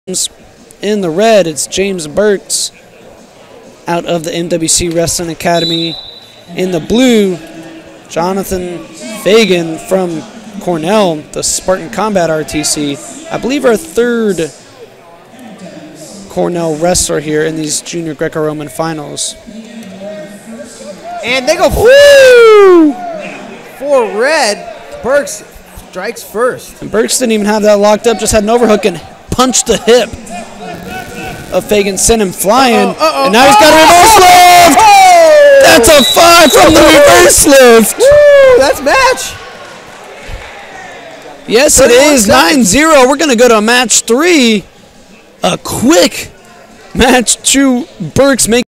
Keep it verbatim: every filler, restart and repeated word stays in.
In the red, it's James Burks out of the M W C Wrestling Academy. In the blue, Jonathon Fagen from Cornell, the Spartan Combat R T C. I believe our third Cornell wrestler here in these junior Greco-Roman finals. And they go Woo! for red. Burks strikes first. And Burks didn't even have that locked up, just had an overhook and punched the hip of Fagen, sent him flying. Uh -oh, uh -oh, and now he's got a reverse lift! Oh! That's a five from the reverse lift! Woo! That's match! Yes, it is. nine zero. We're going to go to match three. A quick match to Burks. Make